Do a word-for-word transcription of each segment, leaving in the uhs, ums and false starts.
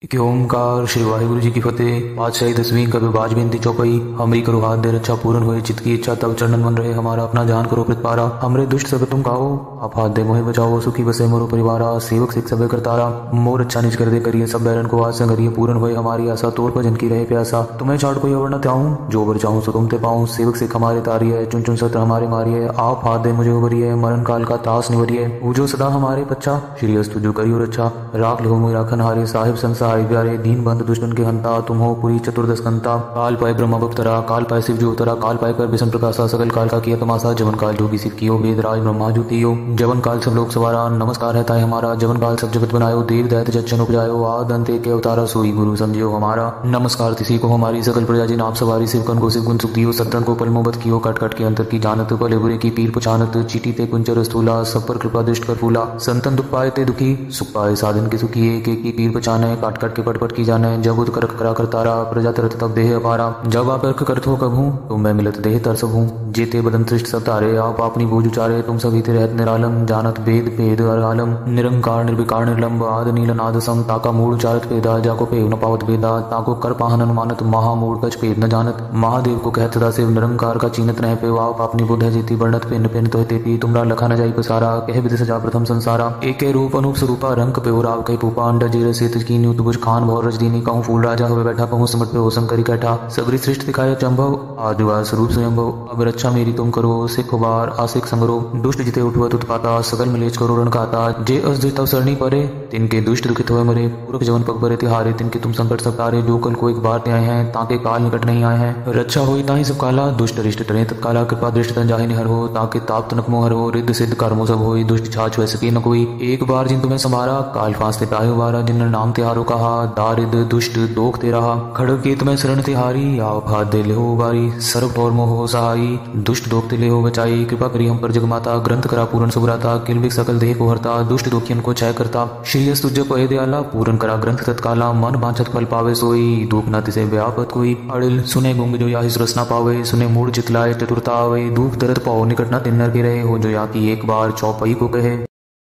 कि ओमकार श्री वाहिगुरु जी की फतेह। पातशाही दसवीं कभी बाज बेनती चौपाई। हमरी करो हाथ दे रक्षा पूर्ण हुए चित्त की इच्छा तब चरणन मन रहे हमारा अपना जान करो प्रतिपारा। हमरे दुष्ट सब तुम खाओ आप हाथ दे मोहे बचाओ सुखी बसे मोरो परिवारा। सेवक सिख सबे करतारा मोर अच्छा निज कर दे करिए सब बैरन को आज संगरिए पूर्ण हुए हमारी आशा तोर पर जन की रहे प्यासा। तुम्हें चाट कोई अवर न त्याऊं जो बर चाहूं सो तुम ते पाऊं। सेवक सिख हमारे तारी है चुन चुन सत्र हमारे मारी है। आप हाथ दे मुझे उबरिए मरण काल का तास निवरिए। पूजो सदा हमारे पच्चा श्री अस्तु जो करियो रक्षा। राख लो मुझे राखन हारे साहिब संसारी प्यारे दीन बंद दुष्टन के हंता तुम हो पूरी चतुर्दश कंता। काल पाए ब्रह्म भक्तरा काल पाए शिव जो उतरा काल पाए कर विष्णु प्रकाशा सकल काल का किया तमाशा। जवन काल जोगी सिख कियो वेद राज ब्रह्मा जुतियो। जवन काल सब लोग सवारा नमस्कार है ताई हमारा। जवन काल सब जगत बनायो देव दैत जच्चन उपजायो। आद अंत के अवतारा सोई गुरु समझियो हमारा। नमस्कार तिसी को हमारी सकल प्रजा जी नाम सवारी। शिवकन को शिव गुण सुख दियो सत्रन को पल मोबत कियो। कट कट के अंतर की जानत भले बुरे की पीर पुछानत। चीटी ते कुंचर स्थूला सब पर कृपा दृष्ट कर फूला। संतन दुख पाए ते दुखी सुख पाए साधन के सुखी। एक एक की पीर पछाने काट कट के पट पट की जाने। जब उद कर करा कर तारा प्रजा तरत तब देह अपारा। जब आप अर्क करत हो कभू तुम मैं मिलत देह तर सब हूँ। जेते बदन सृष्ट सब तारे आप अपनी बोझ उचारे। तुम सभी ते रहत निरालम जानत भेद भेद अरालम। निरंकार निर्विकार निर्लंब आद नील नाद सम। ताका मूड उचारत भेदा जाको पेव न पावत भेदा। ताको कर पाहन अनुमानत महामूड कछ भेद न जानत। महादेव को कहत सदा शिव निरंकार का चीनत नह पे। आप अपनी बुद्ध है जीती बढ़त पिन पिन तो तेपी। तुमरा लखा न जाई पसारा कह विधि सजा प्रथम संसारा। एक रूप अनूप स्वरूपा रंग पे राव कई पूपा। अंडा जीरे सेत की न्यूत बुझ खान भौर रजदीनी कहूँ फूल राजा हुए बैठा कहूँ सिमट पे हो शंकरी कैठा। सगरी सृष्टि दिखाया चंभव आदिवार स्वरूप स्वयंभव। अब रक्षा मेरी तुम करो सिख बार आसिक संगरो। दुष्ट जिते उठवत उत्पाता सकल मिलेच करो रण खाता। जे अस जे तव सरणी परे तिनके दुष्ट दुखित हुए मरे। पूरक जवन पग बरे तिहारे तिनके तुम संकट सब तारे। जो कल को एक बार ते आए हैं ताके काल निकट नहीं आए हैं। रक्षा हुई ताही सब काला दुष्ट रिष्ट टरे तत्काला। कृपा दृष्ट तन जाहि निहर हो ताके ताप तनक मोहर हो। रिद्ध सिद्ध कर्मो सब होई दुष्ट छाछ वै सके न कोई। एक बार जिन तुम्हें संभारा काल फांसते पायो बारा। जिन नाम तिहारो कहा दारिद दुष्ट दोख ते रहा। खड़ग के तुम्हें शरण तिहारी आप हाथ दे ले हो बारी। सर्व और मोह सहाई दुष्ट दोखते ले हो बचाई। कृपा करी हम पर जगमाता ग्रंथ करा पूर्ण सुभराता। किलबिक सकल देह को हरता दुष्ट दुखियन को छय करता। श्री अस्तुज पहे दयाला पूर्ण करा ग्रंथ तत्काला। मन बांछत फल पावे सोई दुख न तिसे व्यापत कोई। अड़िल सुने गुंग जो याहि सुरस न पावे। सुने मूड चितलाए चतुरता आवे। दुख दर्द पाओ निकट न तिन्नर के रहे हो। जो या की एक बार चौपाई को कहे।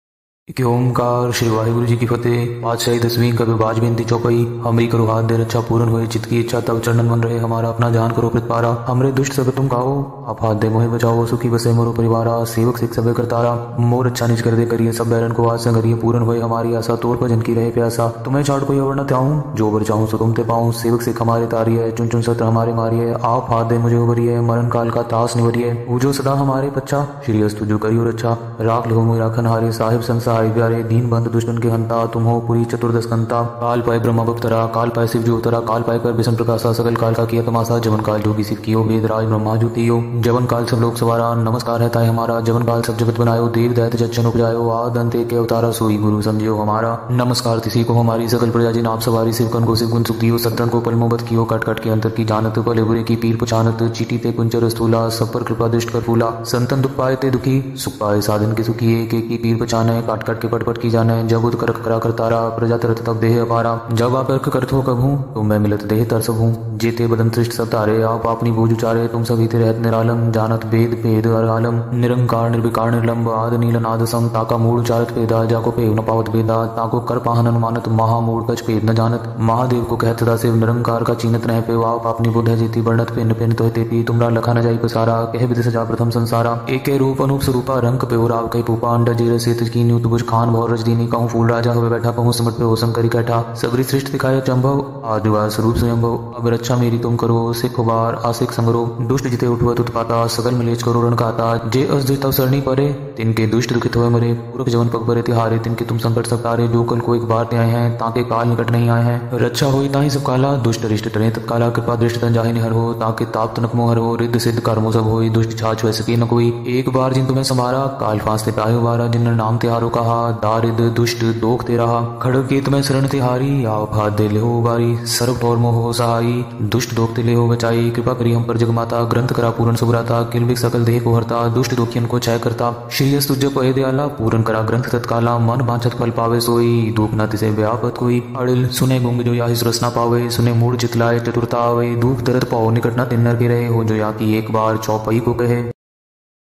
कि ओमकार श्री वाहिगुरु जी की फतेह। पातशाही दसवीं कभी बाज बेनती चौपाई। हमरी करो हाथ दे रक्षा पूर्ण हुए चित्त की इच्छा तब चरणन मन रहे हमारा अपना जान करो प्रतिपारा। हमरे दुष्ट सब तुम खाओ आप हाथ दे मोहे बचाओ सुखी बसे मोरो परिवारा। सेवक सिख सबे करतारा मोर अच्छा निज कर दे करिए सब बैरन को आज संगरिए पूर्ण हुए हमारी आशा तोर पर जन की रहे प्यासा। तुम्हें चाट कोई अवर न त्याऊं जो बर चाहूं सो तुम ते पाऊं। सेवक सिख हमारे तारी है चुन चुन सत्र हमारे मारी है। आप हाथ दे मुझे उबरिए मरण काल का तास निवरिए। पूजो सदा हमारे पच्चा श्री अस्तु जो करियो रक्षा। राख लो मुझे राखन हारे साहिब संसारी प्यारे दीन बंद दुष्टन के हंता तुम हो पूरी चतुर्दश कंता। काल पाए ब्रह्म भक्तरा काल पाए शिव जो उतरा काल पाए कर विष्णु प्रकाशा सकल काल का किया तमाशा। जवन काल जोगी सिख कियो वेद राज ब्रह्मा जुतियो। जवन काल सब लोग सवारा नमस्कार है ताई हमारा। जवन काल सब जगत बनायो देव दैत जच्चन उपजायो। आद अंत के अवतारा सोई गुरु समझियो हमारा। नमस्कार तिसी को हमारी सकल प्रजा जी नाम सवारी। शिवकन को शिव गुण सुख दियो सत्रन को पल मोबत कियो। कट कट के अंतर की जानत भले बुरे की पीर पुछानत। चीटी ते कुंचर स्थूला सब पर कृपा दृष्ट कर फूला। संतन दुख पाए ते दुखी सुख पाए साधन के सुखी। एक एक की पीर पछाने काट कट के पट पट की जाने। जब उद कर करा कर तारा प्रजा तरत तब देह अपारा। जब आप अर्क करत हो कभू तुम मैं मिलत देह तर सब हूँ। जेते बदन सृष्ट सब तारे आप अपनी बोझ उचारे। तुम सभी ते रहत निरालम जानत भेद भेद अरालम। निरंकार निर्विकार निर्लंब आद नील नाद सम। ताका मूड उचारत भेदा जाको पेव न पावत भेदा। ताको कर पाहन अनुमानत महामूड कछ भेद न जानत। महादेव को कहत सदा शिव निरंकार का चीनत नह पे। आप अपनी बुद्ध है जीती बढ़त पिन पिन तो तेपी। तुमरा लखा न जाई पसारा कह विधि सजा प्रथम संसारा। एक रूप अनूप स्वरूपा रंग पे राव कई पूपा। अंडा जीरे सेत की न्यूत बुझ खान भौर रजदीनी कहूँ फूल राजा हुए बैठा कहूँ सिमट पे हो शंकरी कैठा। सगरी सृष्टि दिखाया चंभव आदिवार स्वरूप स्वयंभव। अब रक्षा मेरी तुम करो सिख बार आसिक संगरो। दुष्ट जिते उठवत उत्पाता सकल मिलेच करो रण खाता। जे अस जे तव सरणी परे तिनके दुष्ट दुखित हुए मरे। पूरक जवन पग बरे तिहारे तिनके तुम संकट सब तारे। जो कल को एक बार ते आए हैं ताके काल निकट नहीं आए हैं। रक्षा हुई ताही सब काला दुष्ट रिष्ट टरे तत्काला। कृपा दृष्ट तन जाहि निहर हो ताके ताप तनक मोहर हो। रिद्ध सिद्ध कर्मो सब होई दुष्ट छाछ वै सके न कोई। एक बार जिन तुम्हें संभारा काल फांसते पायो बारा। जिन नाम तिहारो कहा दारिद दुष्ट दोख ते रहा। खड़ग के तुम्हें शरण तिहारी आप हाथ दे ले हो बारी। सर्व और मोह सहाई दुष्ट दोखते ले हो बचाई। कृपा करी हम पर जगमाता ग्रंथ करा पूर्ण सुभराता। किलबिक सकल देह को हरता दुष्ट दुखियन को छय करता। श्री अस्तुज पहे दयाला पूर्ण करा ग्रंथ तत्काला। मन बांछत फल पावे सोई दुख न तिसे व्यापत कोई। अड़िल सुने गुंग जो याहि सुरस न पावे। सुने मूड चितलाए चतुरता आवे। दुख दर्द पाओ निकट न तिन्नर के रहे हो। जो या की एक बार चौपाई को कहे।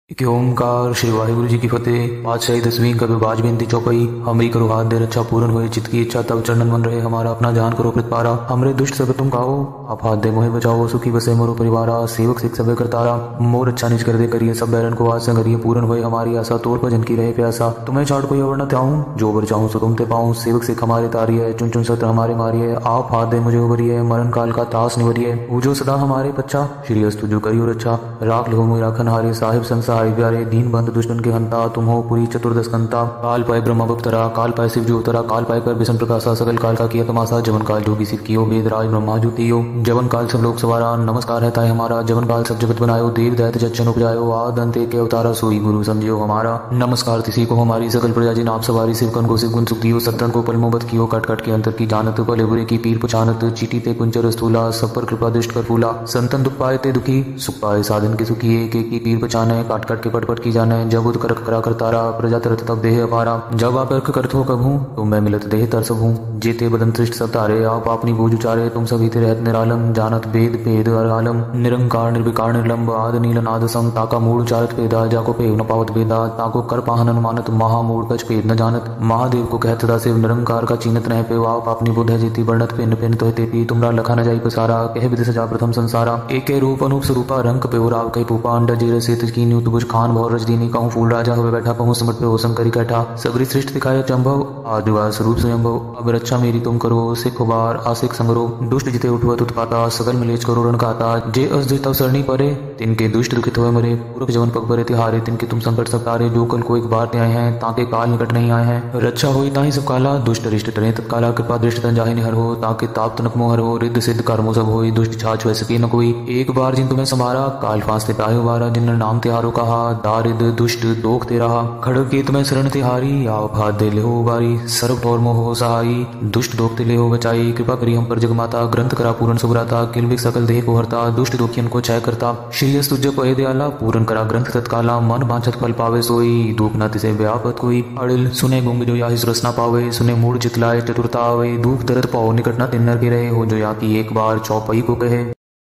कि ओमकार श्री वाहिगुरु जी की फतेह। पातशाही दसवीं कभी बाज बेनती चौपाई। हमरी करो हाथ दे रक्षा पूर्ण हुए चित्त की इच्छा तब चरणन मन रहे हमारा अपना जान करो प्रतिपारा। हमरे दुष्ट सब तुम खाओ आप हाथ दे मोहे बचाओ सुखी बसे मोरो परिवारा। सेवक सिख सबे करतारा मोर अच्छा निज कर दे करिए सब बैरन को आज संगरिए पूर्ण हुए हमारी आशा तोर पर जन की रहे प्यासा। तुम्हें छाड़ कोई अवर न त्याऊं जो बर चाहूं सो तुम ते पाऊं। सेवक सिख हमारे तारी है चुन चुन सत्र हमारे मारी है। आप हाथ दे मुझे उबरी है मरण काल का तास निवरी है। पूजो सदा हमारे पच्चा श्री अस्तु जो करियो रक्षा। राख लो मोहि राखन हारे साहिब संग सहाय प्यारे। दीन बंद दुष्टन के हंता तुम हो पुरी चतुर्दश कंता। काल पाए ब्रह्म बप्तरा काल पाए शिव जो उतरा। काल पाए कर विष्णु प्रकाशा सकल काल का किया तमाशा। जवन काल जोगी शिव कियो वेद राज ब्रह्मा जुतियो। जवन काल सब लोग सवारा नमस्कार है ताई हमारा। जवन काल सब जगत बनायो देव दैत जच्चन उपजायो। आद अंत के अवतारा सोई गुरु समझियो हमारा। नमस्कार तिसी को हमारी सकल प्रजा जी नाप सवारी। शिवकन को शिव गुण सुख दियो सत्तन को पलमोबत कियो। कट कट के अंतर की जानत भले बुरे की पीर पछानत। चीटी ते कुंचर स्थूला सब पर कृपा दृष्ट कर फूला। संतन दुख पाए ते दुखी सुख पाए साधन के सुखी। एक एक की पीर पछाने काट कट के पट पट की जाने। जब उद करक करा कर तारा प्रजा तरत तब देह अपारा। जब आप अर्क करत हो कभू तो मैं मिलत देह तर सब हूँ। जेते बदन सृष्ट सब तारे आप अपनी बोझ उचारे। तुम सभी ते रहत निरालम जानत भेद भेद अरालम। निरंकार निर्विकार निर्लंब आद नील नाद सम। ताका मूड उचारत भेदा जाको पेव न पावत भेदा। ताको कर पाहन अनुमानत महामूड कछ भेद न जानत। महादेव को कहत सदा शिव निरंकार का चीनत नह पेव। आप अपनी बुध है जीती वर्णत पिन पिन तो तेती। तुमरा लखा न जाई पसारा कह विधि सजा प्रथम संसारा। एक रूप अनूप स्वरूपा रंग पेव राव कई पूपा। अंडा जीर सेत की न्यू तुबुज खान भौर रजदीनी कहूँ फूल राजा हुए बैठा कहूँ समट पे हो संकरी कैठा। सबरी सृष्टि दिखाए चंभव आदिवास स्वरूप स्वयंभव। अब रक्षा मेरी तुम करो सिख बार आसिक संगरो। दुष्ट जिते उठवत उत्पाता सकल मिलेच करो रण खाता। जे अस जे तव सरणी परे तिनके दुष्ट दुखित हुए मरे। पूरक जवन पग परे तिहारे तिनके तुम संकट सब तारे। जो कल को एक बार ते आए हैं ताके काल निकट नहीं आए हैं। रक्षा हुई ताही सब काला दुष्ट रिष्ट टरे तत्काला। कृपा दृष्ट तन जाहि निहर हो ताके ताप तनक मोहर हो। रिद्ध सिद्ध कर्मो सब होई दुष्ट छाछ वै सके न कोई। एक बार जिन तुम्हें संभारा काल फांस ते पायो वारा। जिन नाम तिहारो कहा दारिद दुष्ट दोख ते रहा। खड़ग के तुम्हें शरण तिहारी आप हाथ दे ले हो बारी। सर्व और मोह हो सहाई दुष्ट दोखते ले हो बचाई। कृपा करी हम पर जगमाता ग्रंथ करा पूर्ण सुभराता। किलविक सकल देह को हरता दुष्ट दोखियन को क्षय करता। श्री अस्तुज पय दयाला पूर्ण करा ग्रंथ तत्काला। मन बांछत फल पावे सोई दुख न तिसे व्यापत कोई। अड़िल सुने गुंग जो या रस न पावे। सुने मूड चितलाए चतुरता आवे। दुख दर्द पाओ निकट न तिन्नर के रहे हो। जो या की एक बार चौपाई को कहे।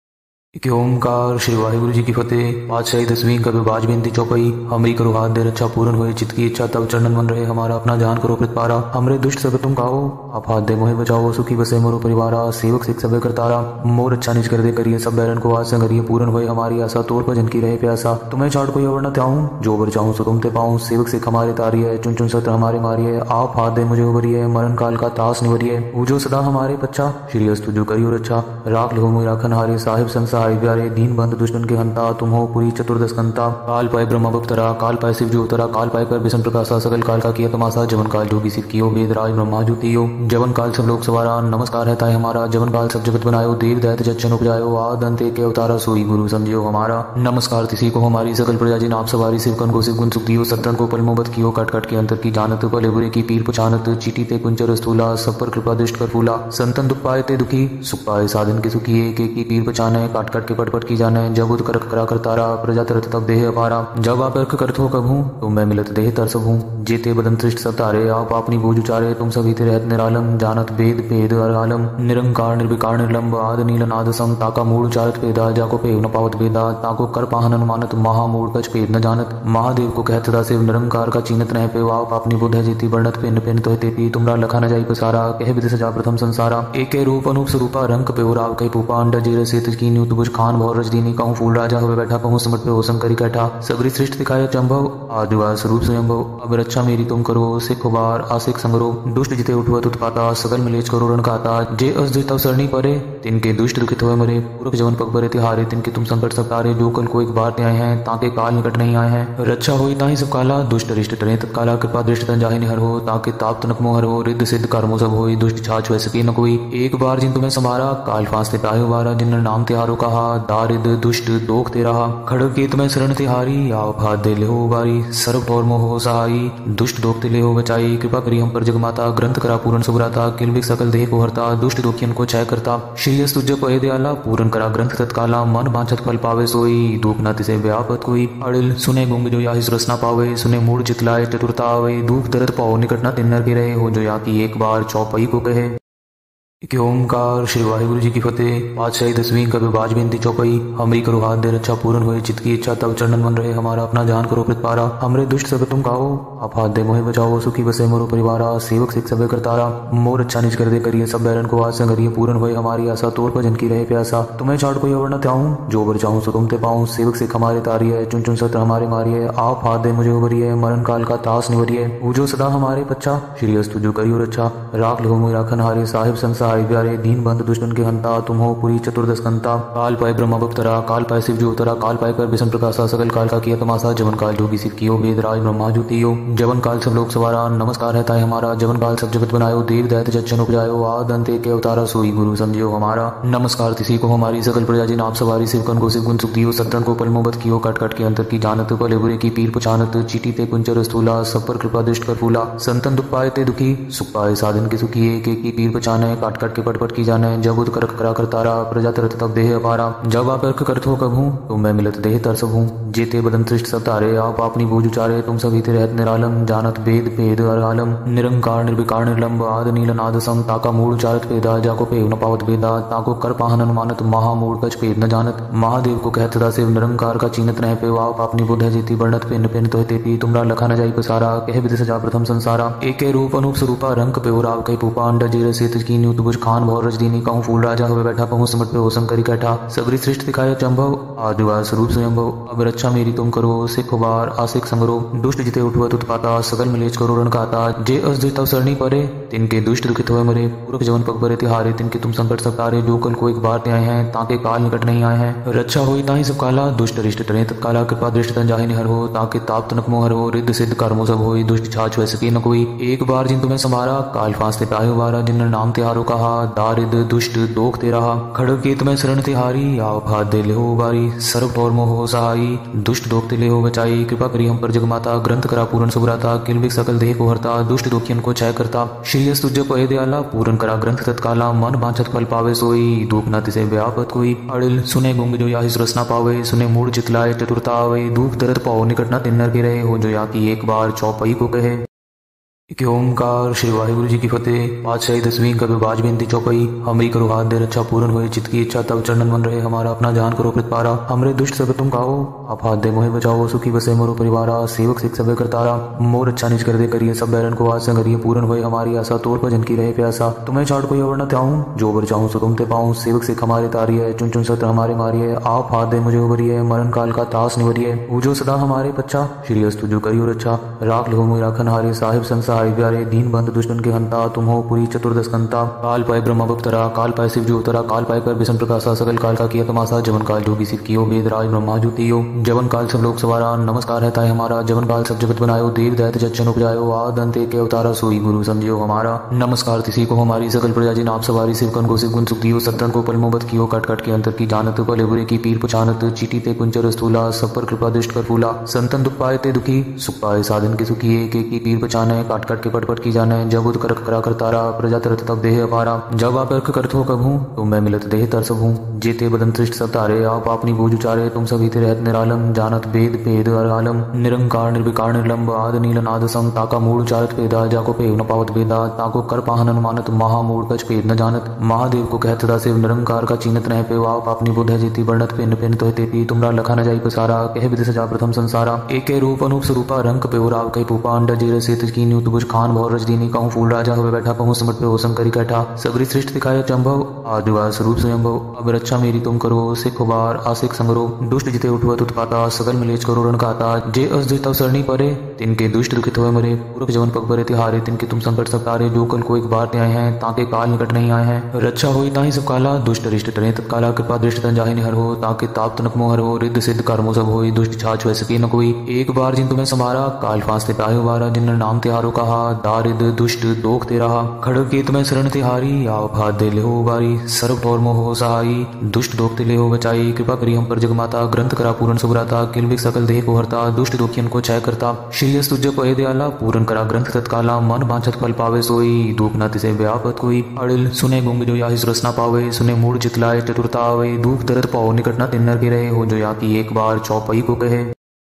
कि ओमकार श्री वाहिगुरु जी की फतेह। पातशाही दसवीं कभी बाज बेनती चौपाई। हमरी करो हाथ दे रक्षा पूर्ण हुए चित्त की इच्छा तब चरणन मन रहे हमारा अपना जान करो प्रतिपारा। हमरे दुष्ट सब तुम खाओ आप हाथ दे मोहे बचाओ सुखी बसे मोरो परिवारा। सेवक सिख सबे करतारा मोर अच्छा निज कर दे करिए सब बैरन को आज संगरिए पूर्ण हुए हमारी आशा तोर पर जन की रहे प्यासा। तुम्हें छाड़ कोई अवर न त्याऊं जो बर चाहूं सो तुम ते पाऊं। सेवक सिख हमारे तारी है चुन चुन सत्र हमारे मारी है। आप हाथ दे मुझे उबरी है मरण काल का तास निवरी है। पूजो सदा हमारे पच्चा श्री अस्तु जो करियो रक्षा। राख लो मोहि राखन हारे साहिब संग सहाय प्यारे। दीन बंद दुष्टन के हंता तुम हो पुरी चतुर्दश कंता। काल पाए ब्रह्म बप्तरा काल पाए शिव जो उतरा। काल पाए कर विष्णु प्रकाशा सकल काल का किया तमाशा। जवन काल जोगी शिव कियो वेद राज ब्रह्मा जुतियो। जवन काल सब लोग सवारा नमस्कार है ताई हमारा। जवन काल सब जगत बनायो देव दैत जच्चन उपजायो। आद अंत के अवतारा सोई गुरु समझियो हमारा। नमस्कार तिसी को हमारी सकल प्रजा जी नाप सवारी। शिवकन को शिव गुण सुख दियो सत्तन को पलमोबत कियो। कट कट के अंतर की जानत भले बुरे की पीर पछानत। चीटी ते कुंचर स्थूला सब पर कृपा दृष्ट कर फूला। संतन दुख पाए ते दुखी सुख पाए साधन के सुखी। एक एक की पीर पछाने काट कट के पट पट की जाने। जब उद करक करा कर तारा प्रजा तरत तब देह अपारा। जब आप अर्क करत हो कभू तो मैं मिलत देह तर सब हूँ। जेते बदन सृष्ट सब तारे आप अपनी बोझ उचारे। तुम सभी ते रहत निरालम जानत भेद भेद अरालम। निरंकार निर्विकार निर्लंब आद नील नाद सम। ताका मूड उचारत भेदा जाको पेव न पावत भेदा। ताको कर पाहन अनुमानत महामूड कछ भेद न जानत। महादेव को कहत सदा शिव निरंकार का चीनत नह पेव। आप अपनी बुध है जीती वर्णत पिन पिन तो तेती। तुमरा लखा न जाई पसारा कह विधि सजा प्रथम संसारा। एक रूप अनूप स्वरूपा रंग पेव राव कई पूपा। अंडा जीर सेत की न्यू तुबुज खान भौर रजदीनी कहूँ फूल राजा हुए बैठा कहूँ समट पे हो संकरी कैठा। सबरी सृष्टि दिखाए चंभव आदिवास स्वरूप स्वयंभव। अब रक्षा मेरी तुम करो सिख बार आसिक संगरो। दुष्ट जिते उठवत उत्पाता सकल मिलेच करो रण खाता। जे अस जे तव सरणी परे तिनके दुष्ट दुखित हुए मरे। पूरक जवन पग परे तिहारे तिनके तुम संकट सब तारे। जो कल को एक बार ते आए हैं ताके काल निकट नहीं आए हैं। रक्षा हुई ताही सब काला दुष्ट रिष्ट टरे तत्काला। कृपा दृष्ट तन जाहि निहर हो ताके ताप तनक मोहर हो। रिद्ध सिद्ध कर्मो सब होई दुष्ट छाछ वै सके न कोई। एक बार जिन तुम्हें संभारा काल फांस ते पायो वारा। जिन नाम तिहारो कहा दारिद दुष्ट दोख ते रहा। खड़ग के तुम्हें शरण तिहारी आप हाथ दे ले हो बारी। सर्व और मोह हो सहाई दुष्ट दोखते ले हो बचाई। कृपा करी हम पर जगमाता ग्रंथ करा पूर्ण सुभराता। किलविक सकल देह को हरता दुष्ट दोखियन को क्षय करता। श्री अस्तुज पय दयाला पूर्ण करा ग्रंथ तत्काला। मन बांछत फल पावे सोई दुख न तिसे व्यापत कोई। अड़िल सुने गुंग जो या रस न पावे। सुने मूड चितलाए चतुरता आवे। दुख दर्द पाओ निकट न तिन्नर के रहे हो। जो या की एक बार चौपाई को कहे। कि ओमकार श्री वाहिगुरु जी की फतेह। पातशाही दसवीं कभी बाज बेनती चौपाई हमरी करो हाथ दे रक्षा पूर्ण हुए चित्त की इच्छा तब चरणन मन रहे हमारा अपना जान करो प्रतिपारा हमरे दुष्ट सब तुम खाओ आप हाथ दे मोहे बचाओ सुखी बसे मोरो परिवारा सेवक सिख सबे करतारा मोर अच्छा निज कर दे करिए सब बैरन को आज संगरिए पूर्ण हुए हमारी आशा तोड़ पर जन की रहे प्यासा तुम्हें चाट कोई अवर न त्याऊं जो बर चाहूं सो तुम ते पाऊं सेवक सिख हमारे तारी है चुन चुन सत्र हमारे मारी है आप हाथ दे मुझे उबरिए मरण काल का तास निवरिए पूजो सदा हमारे पच्चा श्री अस्तु जो करियो रक्षा राख लो मुझे राखन हारे साहिब संसाय प्यारे दीन बंद दुष्टन के हंता तुम हो पूरी चतुर्दश कंता काल पाए ब्रह्म भक्तरा काल पाए शिव जो उतरा काल पाए कर विष्णु प्रकाशा सकल काल का किया तमाशा जवन काल जोगी सिख कियो वेद राज ब्रह्मा जुतियो जवन काल सब लोग सवारा नमस्कार है ताई हमारा जवन काल सब जगत बनायो देव दैत जच्चन उपजायो आद अंत के अवतारा सोई गुरु समझियो हमारा नमस्कार तिसी को हमारी सकल प्रजा जी नाम सवारी शिवकन को शिव गुण सुख दियो सत्तन को पलमोबत कियो कट कट के अंतर की जानत पले बुरे की पीर पुछानत चीटी ते कुंचर स्थूला सब पर कृपा दुष्ट कर फूला संतन दुख पाए ते दुखी सुख पाए साधन के सुखी एक एक की पीर पछाने काट काट के पट पट की जाने जब उद कर करा कर तारा प्रजा तरत तब देह अपारा जब आप अर्क करत हो कभू तुम मैं मिलत देह तर सब हूँ जेते बदन सृष्ट सब तारे आप अपनी बूझ उचारे तुम सभी ते रहत निरालम जानत भेद भेद अरालम निरंकार निर्विकार निर्लंब आद नील नाद सम ताका मूड उचारत पेदा जाको पेव न पावत भेदा ताको कर पाहन अनुमानत महामूड कच पेद न जानत महादेव को कहत दा शिव निरंकार का चीनत रह पे आप अपनी बुद्ध जीती बढ़त पिन पिन तो तेपी तुमरा लखा न जाई पसारा कह विधि सजा प्रथम संसारा एके रूप अनूप स्वरूपा रंग पे राव कई पूपा अंडा जीर सेत की न्यूत बुझ खान भौर रजदीनी कहूं फूल राजा हुए बैठा कहूं सिमट पे होसम करी कैठा सगरी सृष्टि दिखाया चंभव आदिवार स्वरूप स्वयंभव अब रक्षा मेरी तुम करो सिख बार आसिक संगरो दुष्ट जिते उठवत उत्पाता सकल मिलेच करो रण खाता जे अस जे तव सरणी परे तिनके दुष्ट दुखित हुए मरे पूरक जवन पग भरे तिहारे तिनके तुम संकट सब तारे जो कल को एक बार ते आए हैं ताके काल निकट नहीं आए हैं रक्षा हुई ताही सब काला दुष्ट रिष्ट टरे तत्काला कृपा दृष्ट तन जाहि निहर हो ताके ताप तनक मोहर हो रिद्ध सिद्ध कर्मो सब होई दुष्ट छाछ वै सके न कोई एक बार जिन तुम्हें संभारा काल फांसते पायो बारा जिन नाम तिहारो कहा दारिद दुष्ट दोख ते रहा खड़ग के तुम्हें शरण तिहारी आप हाथ दे ले हो बारी सर्व और मोह सहाई दुष्ट दोखते ले हो बचाई कृपा करी हम पर जगमाता ग्रंथ करा पूर्ण सुभराता किलविक सकल देह को हरता दुष्ट दुखियन को छय करता श्री तुझ पहे दयाला पूर्ण करा ग्रंथ तत्काला मन बांछत फल पावे सोई दुख न तिसे व्यापत कोई अड़िल सुने गुंग जो याहि सुरस न पावे सुने मूड चितलाए चतुरता आवे दुख दर्द पाओ निकट न तिन्नर के रहे हो जो या की एक बार चौपाई को कहे कि ओमकार श्री वाहिगुरु जी की फतेह। पातशाही दसवीं कभी बाज बेनती चौपाई हमरी करो हाथ दे रक्षा पूर्ण हुए चित्त की इच्छा तब चरणन मन रहे हमारा अपना जान करो प्रतिपारा हमरे दुष्ट सब तुम खाओ आप हाथ दे मोहे बचाओ सुखी बसे मोरो परिवारा सेवक सिख सबे करतारा मोर अच्छा निज कर दे करिए सब बैरन को आज संगरिए पूर्ण हुए हमारी आशा तोड़ पर जन की रहे प्यासा तुम्हें चाट कोई अवर न त्याऊं जो बर चाहूं सो तुम ते पाऊं सेवक सिख हमारे तारी है चुन चुन सत्र हमारे मारी है आप हाथ दे मुझे उबरिए मरण काल का तास निवरिए पूजो सदा हमारे पच्चा श्री अस्तु जो करियो रक्षा राख लो मुझे राखन हारे साहिब संसाय प्यारे दीन बंद दुष्टन के हंता तुम हो पूरी चतुर्दश कंता काल पाए ब्रह्म भक्तरा काल पाए शिव जो उतरा काल पाए कर विष्णु प्रकाशा सकल काल का किया तमाशा जवन काल जोगी सिख कियो वेद राज ब्रह्मा जुतियो जवन काल सब लोग सवारा नमस्कार है ताई हमारा जवन काल सब जगत बनायो देव दैत जच्चन उपजायो आद अंत के अवतारा सोई गुरु समझियो हमारा नमस्कार तिसी को हमारी सकल प्रजा जी नाम सवारी शिवकन को शिव गुण सुख दियो सत्तन को पलमोबत कियो कट कट के अंतर की जानत पले बुरे की पीर पुछानत चीटी ते कुंचर स्थूला सब पर कृपा दुष्ट कर फूला संतन दुख पाए ते दुखी सुख पाए साधन के सुखी एक एक की पीर पछाने काट काट के पट पट की जाने जब उद कर करा कर तारा प्रजा तरत तब देह अपारा जब आप अर्क करत हो कभू तुम मैं मिलत देह तर सब हूँ जेते बदन सृष्ट सब तारे आप अपनी बूझ उचारे तुम सभी ते रहत निरालम जानत भेद भेद अरालम निरंकार निर्विकार निर्लंब आद नील नाद सम ताका मूड उचारत पेदा जाको पेव न पावत भेदा ताको कर पाहन अनुमानत महामूड कच पेद न जानत महादेव को कहत दा शिव निरंकार का चीनत रह पे आप अपनी बुद्ध जीती बढ़त पिन पिन तो तेपी तुमरा लखा न जाई पसारा कह विधि सजा प्रथम संसारा एके रूप अनूप स्वरूपा रंग पे राव कई पूपा अंडा जीर सेत की न्यूत बुझ खान भौर रजदीनी कहूं फूल राजा हुए बैठा कहूं सिमट पे होसम करी कैठा सगरी सृष्टि दिखाया चंभव आदिवार स्वरूप स्वयंभव अब रक्षा मेरी तुम करो सिख बार आसिक संगरो दुष्ट जिते उठवत उत्पाता सकल मिलेच करो रण खाता जे अस जे तव सरणी परे तिनके दुष्ट दुखित हुए मरे पूरक जवन पग भरे तिहारे तिनके तुम संकट सब तारे जो कल को एक बार ते आए हैं ताके काल निकट नहीं आए हैं रक्षा हुई ताही सब काला दुष्ट रिष्ट टरे तत्काला कृपा दृष्ट तन जाहि निहर हो ताके ताप तनक मोहर हो रिद्ध सिद्ध कर्मो सब होई दुष्ट छाछ वै सके न कोई एक बार जिन तुम्हें संभारा काल फांसते पायो बारा जिन नाम तिहारो कहा दारिद दुष्ट दोख ते रहा खड़ग के तुम्हें शरण तिहारी आप हाथ दे ले हो बारी सर्व और मोह सहाई दुष्ट दोखते ले हो बचाई कृपा करी हम पर जगमाता ग्रंथ करा पूर्ण सुभराता किलविक सकल देह को हरता दुष्ट दुखियन को छय करता श्री अस्तु जो पहे दयाला पूर्ण करा ग्रंथ तत्काला मन बांछत फल पावे सोई दुख न तिसे व्यापत कोई अड़िल सुने गुंग जो याहि सुरस न पावे सुने मूड चितलाए चतुरता आवे दुख दर्द पाओ निकट न तिन्नर के रहे हो जो या की एक बार चौपाई को कहे।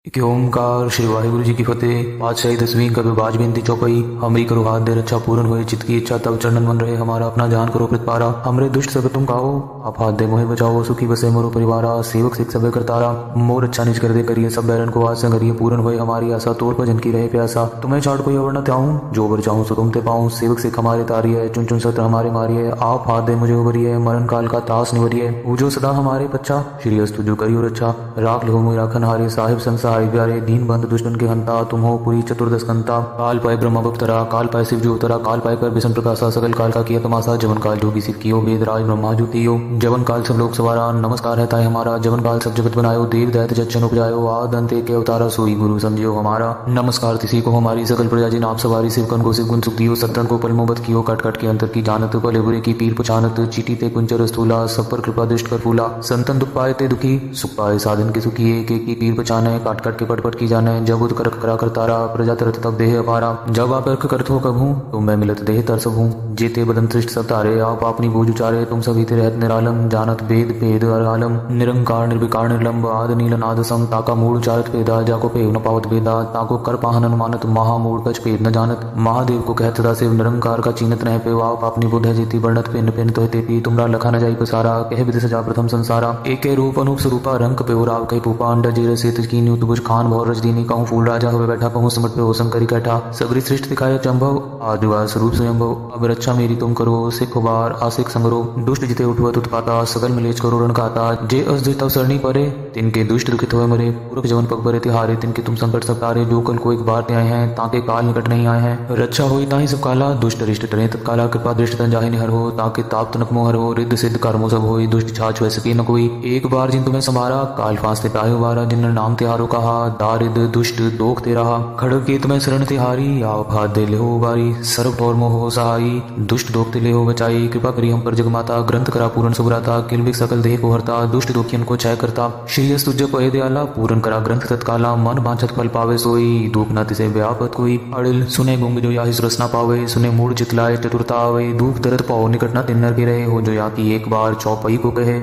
कि ओमकार श्री वाहिगुरु जी की फतेह। पातशाही दसवीं कभी बाज बेनती चौपाई हमरी करो हाथ दे रक्षा पूर्ण हुए चित्त की इच्छा तब चरणन मन रहे हमारा अपना जान करो प्रतिपारा हमरे दुष्ट सब तुम काओ आप हाथ दे मोहे बचाओ सुखी बसे मोरो परिवारा सेवक सिख सबे करतारा मोर अच्छा निज कर दे करिए सब बैरन को आज संगरिए पूर्ण हुए हमारी आशा तोर भजन की रहे प्यासा तुम्हें चाट कोई अवर न त्याऊं जो बर चाहूं सो तुम ते पाऊं सेवक सिख हमारे तारी है चुन चुन सत्र हमारे मारी है आप हाथ दे मुझे उबरी है मरण काल का तास निवरी है पूजो सदा हमारे बच्चा श्री अस्तु जो करियो रक्षा राख लो मोहि राखन हारे साहिब संसारी प्यारे दीन बंद दुष्टन के हंता तुम हो पुरी चतुर्दश कंता काल पाए ब्रह्म बप्तरा काल पाए शिव जो उतरा काल पाए कर विष्णु प्रकाशा सकल काल का किया तमाशा जवन काल जोगी शिव कियो वेद राज ब्रह्मा जुतियो जवन काल सब लोग सवारा नमस्कार है ताई हमारा जवन काल सब जगत बनायो देव दैत जच्चन उपजायो आद अंत के अवतारा सोई गुरु समझियो हमारा नमस्कार तिसी को हमारी सकल प्रजा जी नाप सवारी शिवकन को शिव गुण सुख दियो सत्तन को पल मोहब्बत कियो कट कट के अंतर की जानत भले बुरे की पीर पछानत चीटी ते कुंचर स्थूला सब पर कृपा दृष्ट कर फूला संतन दुख पाए ते दुखी सुख पाए साधन के सुखी एक एक की पीर पछाने काट काट के पट पट की जाने जब उत करक करा कर तारा प्रजा तरत तब देह अपारा जब आप अर्क करत हो कभू तुम मैं मिलत देह तर सबू जेते बदन सृष्ट सब तारे आप अपनी बोझ उचारे तुम सभी ते रहत निरालम जानत भेद भेद अरालम निरंकार निर्विकार निर्लंब आद नील नाद सम ताका मूल उचारत भेदा जाको पेव न पावत भेदा ताको कर पाहन अनुमानत महामूल कच भेद न जानत महादेव को कहत सदा शिव निरंकार का चीनत नह पे आप अपनी बुद्ध है जीती वर्णत पिन पिन तो तेपी तुमरा लखा न जाई पसारा कह विद सजा प्रथम संसारा एके रूप अनूप स्वरूपा रंग पे राव कई पूपा अंडा जीर सेत की न्यू तुबुज खान भौर रजदीनी कहूं फूल राजा हुए बैठा कहूं समट पे हो संकरी कैठा सबरी सृष्टि दिखाया चंभव आदिवास स्वरूप स्वयंभव अब रक्षा मेरी तुम करो सिख बार आसिक संगरो दुष्ट जिते उठवत उत्पाता सकल मिलेच करो रण खाता जे अस तव सरणी परे तिनके दुष्ट दुखित हुए मरे पूरक जवन पग बरे तिहारे तिनके तुम संकट सब तारे जो कल को एक बार ते आए हैं ताके काल निकट नहीं आए हैं रक्षा होई ताहि सब काला दुष्ट रिष्ट टरे तत्काला कृपा दृष्ट तन जाहि निहर हो ताके ताप तनक मोहर हो रिद्ध सिद्ध कर्मो सब होई दुष्ट छाछ वैसे की न कोई एक बार जिन तुम्हें संभारा काल फांस ते पायो बारा जिन नाम तिहारो कहा दारिद दुष्ट दोख ते रहा खड़ग के तुम्हें शरण तिहारी आप हाथ दे ले हो बारी सर्व और मोह सहाई दुष्ट दोख ते ले हो बचाई कृपा करी हम पर जगमाता ग्रंथ करा पूर्ण सुभराता किलविक सकल देह को हरता दुष्ट दोखियन को छय करता श्री तुझ पय दयाला पूर्ण करा ग्रंथ तत्काला मन बांछत फल पावे सोई दुख न तिसे व्यापत कोई अड़िल सुने गुंग जो या रस न पावे सुने मूड चितलाए चतुरता आवे दुख दर्द पाओ निकट न तिन्नर के रहे हो जो या की एक बार चौपाई को कहे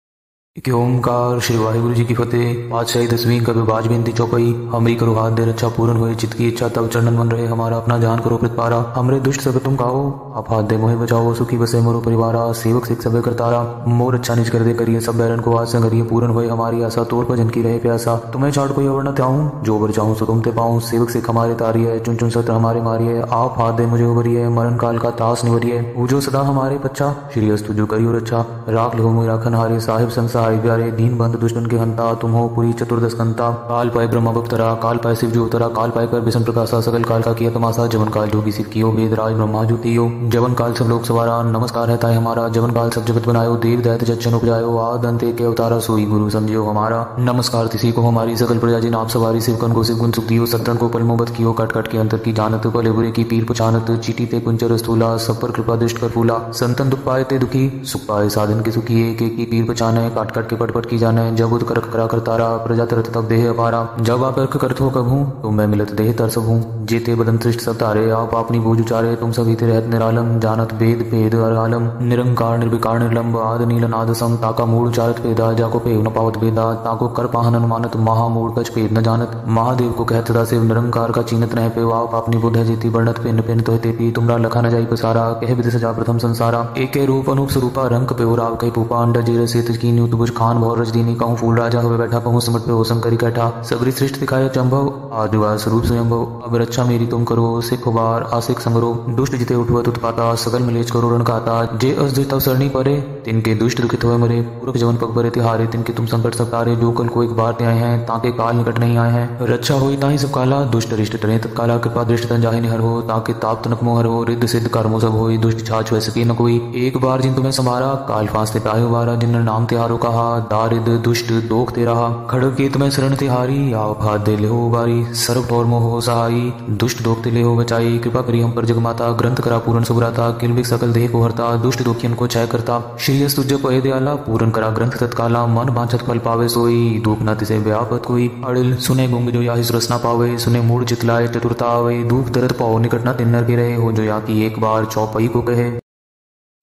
कि ओमकार श्री वाहिगुरु जी की फतेह। पातशाही दसवीं कभी बाज बेनती चौपाई हमरी करो हाथ दे रक्षा पूर्ण हुए चित्त की इच्छा तब चरणन मन रहे हमारा अपना जान करो प्रतिपारा हमरे दुष्ट सब तुम काओ आप हाथ दे मोहे बचाओ सुखी बसे मोरो परिवारा सेवक सिख सबे करतारा मोर अच्छा निज कर दे करिए सब बैरन को आज संगरिए पूर्ण हुए हमारी आशा तोर भजन की रहे प्यासा तुम्हें चाट कोई अवर न त्याऊं जो बर चाहूं सो तुम ते पाऊं सेवक सिख हमारे तारी है चुन चुन सत्र हमारे मारी है आप हाथ दे मुझे उबरी है मरण काल का तास निवरी है पूजो सदा हमारे बच्चा श्री अस्तु जो करियो रक्षा राख लो मोहि राखन हारे साहिब संसारी प्यारे दीन बंद दुष्टन के हंता तुम हो पुरी चतुर्दश कंता काल पाए ब्रह्म बप्तरा काल पाए शिव जो उतरा काल पाए कर विष्णु प्रकाशा सकल काल का किया तमाशा जवन काल जोगी शिव कियो वेद राज ब्रह्मा जुतियो जवन काल सब लोग सवारा नमस्कार है ताई हमारा जवन काल सब जगत बनायो देव दैत जच्चन उपजायो आद अंत के अवतारा सोई गुरु समझियो हमारा नमस्कार तिसी को हमारी सकल प्रजा जी नाप सवारी शिवकन को शिव गुण सुख दियो सत्तन को पल मोहब्बत कियो कट कट के अंतर की जानत भले बुरे की पीर पछानत चीटी ते कुंचर स्थूला सब पर कृपा दृष्ट कर फूला संतन दुख पाए ते दुखी सुख पाए साधन के सुखी एक एक की पीर पछाने काट काट के पट पट की जाने जब उत करक करा कर तारा प्रजा तरत तब देह अपारा जब आप अर्क करत हो कभू तुम मैं मिलत देह तर सबू जेते बदन सृष्ट सब तारे आप अपनी बोझ उचारे तुम सभी ते रहत निरालम जानत भेद भेद अरालम निरंकार निर्विकार निर्लंब आद नील नाद सम ताका मूल उचारत भेदा जाको पेव न पावत भेदा ताको कर पाहन अनुमानत महामूल कच भेद न जानत महादेव को कहत सदा शिव निरंकार का चीनत नह पे आप अपनी बुद्ध है जीती वर्णत पिन पिन तो तेपी तुमरा लखा न जाई पसारा कह विद सजा प्रथम संसारा एके रूप अनूप स्वरूपा रंग पे राव कई पूपा अंडा जीर सेत की न्यू तुबुज खान भौर रजदीनी कहूं फूल राजा हुए बैठा कहूं समट पे हो संकरी कैठा सबरी सृष्टि दिखाया चंभव आदिवास स्वरूप स्वयंभव अब रक्षा मेरी तुम करो सिख बार आसिक संगरो दुष्ट जिते उठवत उत्पाता सकल मिलेच करो रण खाता जे अस तव सरणी परे तिनके दुष्ट दुखित हुए मरे पूरक जवन पग बरे तिहारे तिनके तुम संकट सब तारे जो कल को एक बार ते आए हैं ताके काल निकट नहीं आए हैं रक्षा होई ताहि सब काला दुष्ट रिष्ट टरे तत्काला कृपा दृष्ट तन जाहि निहर हो ताके ताप तनक मोहर हो रिद्ध सिद्ध कर्मो सब होई दुष्ट छाछ वैसे की न कोई एक बार जिन तुम्हें संभारा काल फांस ते पायो बारा जिन नाम तिहारो कहा दारिद दुष्ट दोख ते रहा खड़ग के तुम्हें शरण तिहारी आप हाथ दे ले हो बारी सर्व और मोह सहाई दुष्ट दोख ते ले हो बचाई कृपा करी हम पर जगमाता ग्रंथ करा पूर्ण सुभराता किलविक सकल देह को हरता दुष्ट दोखियन को छय करता श्री तुझ पय दयाला पूर्ण करा ग्रंथ तत्काला मन बांछत फल पावे सोई दुख न तिसे व्यापत कोई अड़िल सुने गुंग जो या रस न पावे सुने मूड चितलाए चतुरता आवे दुख दर्द पाओ निकट न तिन्नर के रहे हो जो या की एक बार चौपाई को कहे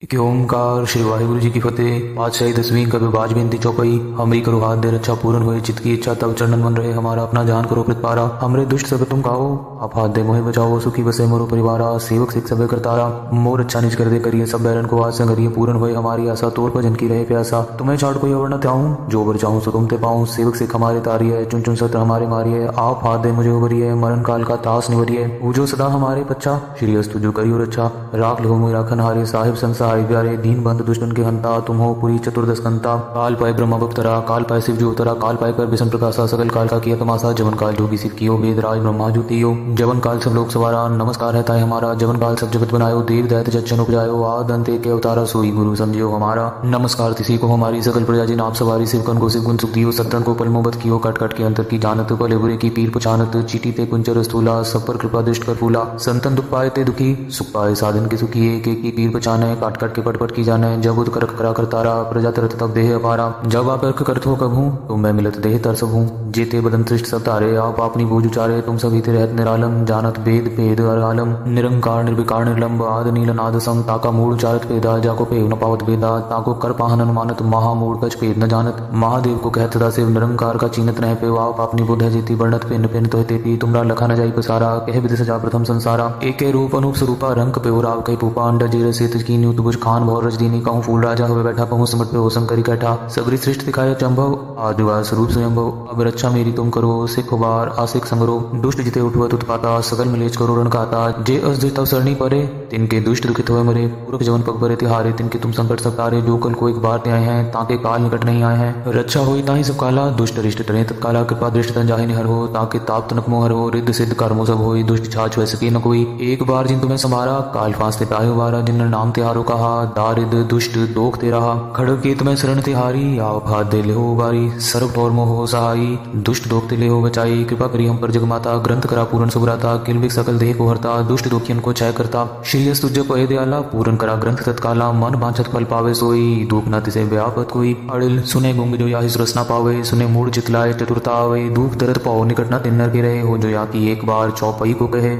कि ओमकार श्री वाहिगुरु जी की फतेह। पातशाही दसवीं कभी बाज बेनती चौपाई हमरी करो हाथ दे रक्षा पूर्ण हुए चित्त की इच्छा तब चरणन मन रहे हमारा अपना जान करो प्रतिपारा हमरे दुष्ट सब तुम खाओ आप हाथ दे मोहे बचाओ सुखी बसे मोरो परिवारा सेवक सिख सबे करतारा मोर अच्छा निज कर दे करिए सब बैरन को आज संगरिए पूर्ण हुए हमारी आशा तोड़ भजन की रहे प्यासा तुम्हें छाड़ कोई अवर न त्याऊं जो बर चाहूं सो तुम ते पाऊं सेवक सिख हमारे तारी है चुन चुन सत्र हमारे मारी है आप हाथ दे मुझे उबरी है मरण काल का तास निवरी है पूजो सदा हमारे बच्चा श्री अस्तु जो करियो रक्षा राख लो मोहि राखन हारे साहिब संसाय प्यारे दीन बंद दुष्टन के हंता तुम हो पुरी चतुर्दश कंता काल पाए ब्रह्म बप्तरा काल पाए शिव जो उतरा काल पाए कर विषम प्रकाशा सकल काल का किया तमाशा जवन काल जोगी सिख कियो वेद राज ब्रह्मा जुतियो जवन काल सब लोग सवारा नमस्कार है ताई हमारा जवन काल सब जगत बनायो देव दैत जच्चन उपजायो आद अंत के अवतारा सोई गुरु समझियो हमारा नमस्कार तिसी को हमारी सकल प्रजा जी नाप सवारी शिवकन को शिव गुण सुख दियो सत्तन को पलमोबत कियो कट कट के अंतर की जानत भले बुरे की पीर पछानत चीटी ते कुंचर स्थूला सब पर कृपा दृष्ट कर फूला संतन दुख पाए ते दुखी सुख पाए साधन के सुखी एक एक की पीर पछाने काट काट के पट पट की जाने जब उद कर करा कर तारा प्रजा तरत तब देह अपारा जब आप अर्क करत हो कभू तुम मैं मिलत देह तर सब हूँ जेते बदन सृष्ट सब तारे आप अपनी बूझ उचारे तुम सभी ते रहत निरालम जानत भेद भेद अरालम निरंकार निर्विकार निर्लंब आद नील नाद सम ताका मूड उचारत पेदा जाको पेव न पावत बेदा ताको कर पाहन अनुमानत महामूड कच पेद न जानत महादेव को कहत दा शिव निरंकार का चीनत रह पे आप अपनी बुद्ध जीती बढ़त पिन पिन तो तेपी तुमरा लखा न जाई पसारा कह विधि सजा प्रथम संसारा एके रूप अनूप स्वरूपा रंग पे राव कई पूपा अंडा जीर सेत की न्यूत बुझ खान भौर रजदीनी कहूं फूल राजा हुए बैठा कहूं समट पे हो शंकरी कैठा सबरी सृष्टि दिखाया चंभव आदिवा स्वरूप स्वयंभव अब रक्षा मेरी तुम करो सिख बार आसिक संगरो दुष्ट जिते उठवत उत्पाता सकल मिलेच करो रण खाता जे अस तव सरणी परे तिनके दुष्ट दुखित हुए मरे पूरक जवन पग भरे तिहारे तिनके तुम संकट सब तारे जो कल को एक बार ते आए हैं ताके काल निकट नहीं आए हैं रक्षा हुई ताही सब काला दुष्ट रिष्ट टरे तत्काला कृपा दृष्ट तन जाहि निहर हो ताके ताप तनक मोहर हो रिद्ध सिद्ध कर्मो सब होई दुष्ट छाछ वै सके न कोई एक बार जिन तुम्हें संभारा काल फांसते पायो बारा जिन नाम तिहारो कहा दारिद दुष्ट दोख ते रहा खड़ग के तुम्हें शरण तिहारी आप हाथ दे ले हो बारी सर्व और मोह हो सहाई दुष्ट दोख ते ले हो बचाई कृपा करी हम पर जगमाता ग्रंथ करा पूर्ण सुभराता किलविक सकल देह को हरता दुष्ट दुखियन को छय करता श्री अस्तुज पहे दयाला पूर्ण करा ग्रंथ तत्काला मन बांछत फल पावे सोई दुख न तिसे व्यापत कोई अड़िल सुने गुंग जो याहि सुरस न पावे सुने मूड चितलाए चतुरता आवे दुख दर्द पाओ निकट न तिन्नर के रहे हो जो या की एक बार चौपाई को कहे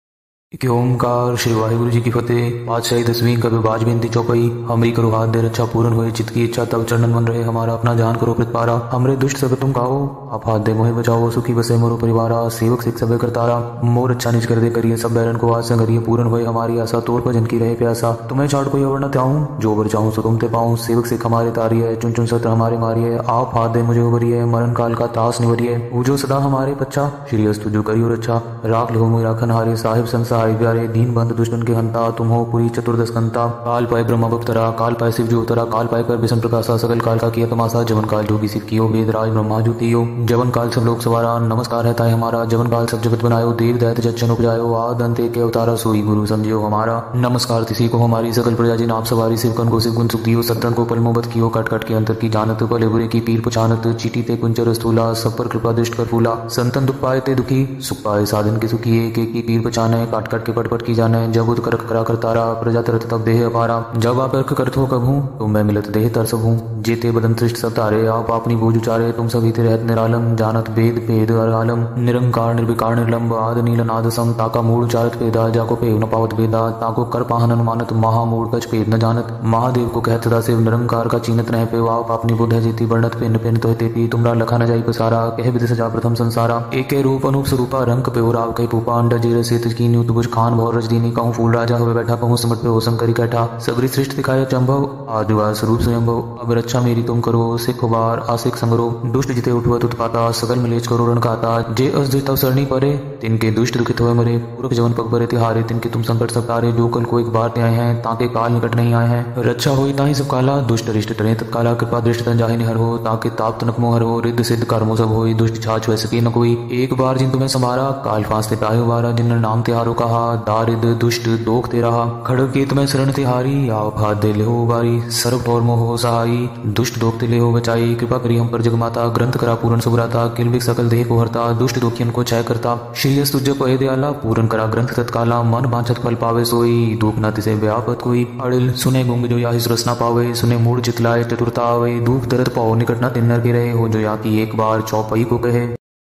कि ओमकार श्री वाहिगुरु जी की फतेह। पातशाही दसवीं कभी बाज बेनती चौपाई हमरी करो हाथ दे रक्षा पूर्ण हुए चित्त की इच्छा तब चरणन मन रहे हमारा अपना जान करो प्रतिपारा हमरे दुष्ट सब तुम खाओ आप हाथ दे मोहे बचाओ सुखी बसे मोरो परिवारा सेवक सिख सबे करतारा मोर अच्छा निज कर दे करिए सब बैरन को आज संगरिए पूर्ण हुए हमारी आशा तोड़ भजन की रहे प्यासा तुम्हें छाड़ कोई अवर न त्याऊं जो बर चाहूं सो तुम ते पाऊं सेवक सिख हमारे तारी है चुन चुन सत्र हमारे मारी है आप हाथ दे मुझे उबरी है मरण काल का तास निवरी है पूजो सदा हमारे बच्चा श्री अस्तु जो करियो रक्षा राख लो मोहि राखन हारे साहिब संसाय प्यारे दीन बंद दुष्टन के हंता तुम हो पुरी चतुर्दश कंता काल पाए ब्रह्म बप्तरा काल पाए शिव जो उतरा काल पाए कर विषम प्रकाशा सकल काल का किया तमाशा जवन काल जोगी सिख कियो वेद राज ब्रह्मा जुतियो जवन काल सब लोग सवारा नमस्कार है ताई हमारा जवन काल सब जगत बनायो देव दैत जच्चन उपजायो आद अंत के अवतारा सोई गुरु समझियो हमारा नमस्कार तिसी को हमारी सकल प्रजा जी नाप सवारी शिवकन को शिव गुण सुख दियो सत्तन को पलमोबत कियो कट कट के अंतर की जानत भले बुरे की पीर पछानत चीटी ते कुंचर स्थूला सब पर कृपा दृष्ट कर फूला संतन दुख पाए ते दुखी सुख पाए साधन के सुखी एक एक की पीर पछाने काट काट के पट पट की जाने जब उद कर करा कर तारा प्रजा तरत तब देह अपारा जब आप अर्क करत हो कभू तुम मैं मिलत देह तर सब हूँ जेते बदन सृष्ट सब तारे आप अपनी बूझ उचारे तुम सभी ते रहत निरालम जानत भेद भेद अरालम निरंकार निर्विकार निर्लंब आद नील नाद सम ताका मूड उचारत पेदा जाको पेव न पावत बेदा ताको कर पाहन अनुमानत महामूड कच पेद न जानत महादेव को कहत दा शिव निरंकार का चीनत रह पे आप अपनी बुद्ध जीती बढ़त पिन पिन तो तेपी तुमरा लखा न जाई पसारा कह विधि सजा प्रथम संसारा एके रूप अनूप स्वरूपा रंग पे राव कई पूपा अंडा जीर सेत की न्यूत बुझ खान भौर रजदीनी कहूं फूल राजा हुए बैठा कहूं समट पे हो शंकरी कैठा सबरी सृष्टि दिखाया चंभव आदिवा स्वरूप स्वयंभव अब रक्षा मेरी तुम करो सिख बार आसिक संगरो दुष्ट जिते उठवत उत्पाता सकल मिलेच करो रण खाता जे अस तव सरणी परे तिनके दुष्ट दुखित हुए मरे पूरक जवन पग भरे तिहारे तिनके तुम संकट सब तारे जो कल को एक बार ते आए हैं ताके काल निकट नहीं आए हैं रक्षा हुई ताही सब काला दुष्ट रिष्ट टरे तत्काला कृपा दृष्ट तन जाहि निहर हो ताके ताप तनक मोहर हो रिद्ध सिद्ध कर्मो सब होई दुष्ट छाछ वै सके न कोई एक बार जिन तुम्हें संभारा काल फांसते पायो बारा जिन नाम तिहारो कहा दारिद दुष्ट दोख ते रहा खड़ग के तुम्हें शरण तिहारी आप हाथ दे ले हो बारी सर्व और मोह हो सहाई दुष्ट दोख ते ले हो बचाई कृपा करी हम पर जगमाता ग्रंथ करा पूर्ण सुभराता किलविक सकल देह को हरता दुष्ट दुखियन को छय करता श्री अस्तुज पहे दयाला पूर्ण करा ग्रंथ तत्काला मन बांछत फल पावे सोई दुख न तिसे व्यापत कोई अड़िल सुने गुंग जो याहि सुरस न पावे सुने मूड चितलाए चतुरता आवे दुख दर्द पाओ निकट न तिन्नर के रहे हो जो या की एक बार चौपाई को कहे।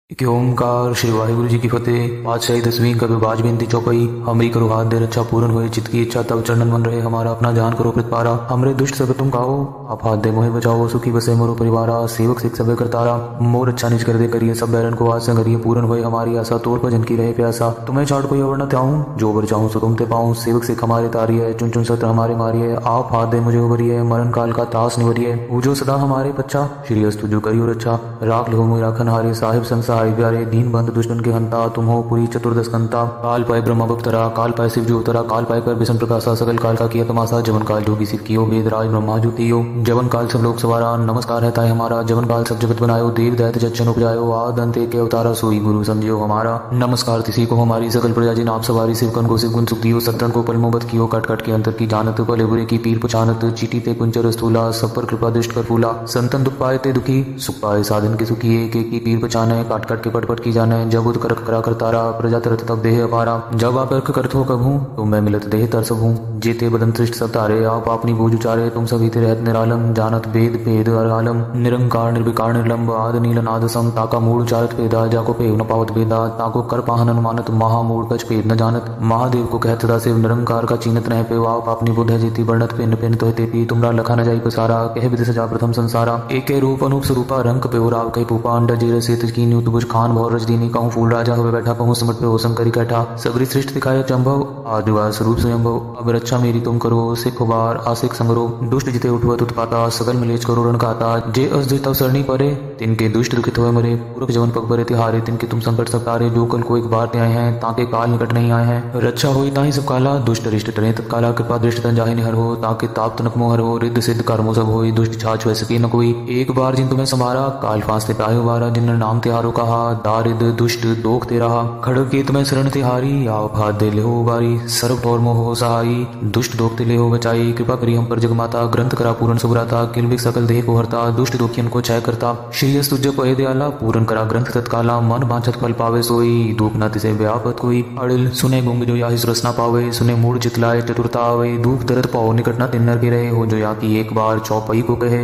कि ओमकार श्री वाहिगुरु जी की फतेह। पातशाही दसवीं कभी बाज बेनती चौपाई हमरी करो हाथ दे रक्षा पूर्ण हुए चित्त की इच्छा तब चरणन मन रहे हमारा अपना जान करो प्रतिपारा हमरे दुष्ट सब तुम काओ आप हाथ दे मोहे बचाओ सुखी बसे मोरो परिवारा सेवक सिख सबे करतारा मोर अच्छा निज कर दे करिए सब बैरन को आज संगरिए पूर्ण हुए हमारी आशा तोर पर की रहे प्यासा तुम्हें चाट कोई अवर न त्याऊं जो बर चाहूं सो तुम ते पाऊं सेवक सिख हमारे तारी है चुन चुन सत्र हमारे मारी है आप हाथ दे मुझे उबरिए मरण काल का तास निवरिए पूजो सदा हमारे पच्चा श्री अस्तु जो करियो रक्षा राख लो मुई राखन हारे साहिब संग सहाय प्यारे दीन बंद दुष्टन के हंता तुम हो पूरी चतुर्दश कंता काल पाए ब्रह्म भक्तरा काल पाए शिव जो उतरा काल पाए कर विष्णु प्रकाशा सकल काल का किया तमाशा जवन काल जोगी शिव कियो वेद राज ब्रह्मा जुतियो जवन काल सब लोग सवारा नमस्कार है ताई हमारा जवन काल सब जगत बनायो देव दैत्य जच्चन उपजायो आद अंत के अवतारा सोई गुरु समझियो हमारा नमस्कार तिसी को हमारी सकल प्रजा जिन आप सवारी शिवकन को शिव गुण सुख दियो सत्तन को पलमोबत कियो काट काट के अंतर की जानत भले बुरे की पीर पछानत चीटी ते कुंचर स्थूला सब पर कृपा दृष्ट कर फूला संतन दुख पाए ते दुखी सुख पाए साधन के सुखी एक एक की पीर पछाने काट काट के पट पट की जाने जब उद करक करा करतारा प्रजा तरत तब देह अपारा जब आप अर्क करत हो कभू तो मैं मिलत देह तर सब हूँ जेते बदन सृष्ट सब तारे आप अपनी बोझ उचारे तुम सभी ते रहत निरालम जानत भेद भेद अरालम निरंकार निर्विकार निर्लंब आद नील नाद सम ताका मूड उचारत भेदा जाको पेव न पावत भेदा ताको कर पाहन अनुमानत महामूड कच भेद न जानत महादेव को कहत सदा शिव निरंकार का चीनत नह पे आप अपनी बुद्ध है जेती वर्णत पिन पिन तो तेपी तुमरा लखा न जाई पसारा कह विद सजा प्रथम संसारा एके रूप अनूप स्वरूपा रंग पे राव कई पूपा अंडा जीर सेत की न्यूत बुझ खान भौर रजदीनी कहूँ फूल राजा हुए बैठा कहूँ समट पे हो शंकरी कैठा सबरी सृष्टि दिखाया चंभव आदिवास स्वरूप स्वयंभव अब रक्षा मेरी तुम करो सिख बार आसिक संगरो दुष्ट जिते उठवत उत्पाता सकल मिलेच करो रण खाता जे अस तव सरणी परे तिनके दुष्ट दुखित हुए मरे पूरक जवन पग बरे तिहारे तिनके तुम संकट सब तारे जो कल को एक बार ते आए हैं ताके काल निकट नहीं आए हैं रक्षा होई ताही सब काला दुष्ट रिष्ट टरे तत्काला कृपा दृष्ट तन जाहि निहर हो ताके ताप तनक मोहर हो रिद्ध सिद्ध कर्मो सब होई दुष्ट छाछ वै सके न कोई एक बार जिन तुम्हें संभारा काल फांस ते पायो बारा जिन नाम तिहारो कहा दारिद दुष्ट दोख ते रहा खड़ग के तुम्हें शरण तिहारी आप हाथ दे ले हो बारी सर्व और मोह सहाई दुष्ट दोख ते ले हो बचाई कृपा करी हम पर जगमाता ग्रंथ करा पूर्ण सुभराता किलविक सकल देह को हरता दुष्ट दुखियन को छय करता श्री तुझ पय दयाला पूर्ण करा ग्रंथ तत्काला मन बांछत फल पावे सोई दुख न तिसे व्यापत कोई अड़िल सुने गुंग जो या रस न पावे सुने मूड चितलाए चतुरता आवे दुख दर्द पाओ निकट न तिन्नर के रहे हो जो या की एक बार चौपाई को कहे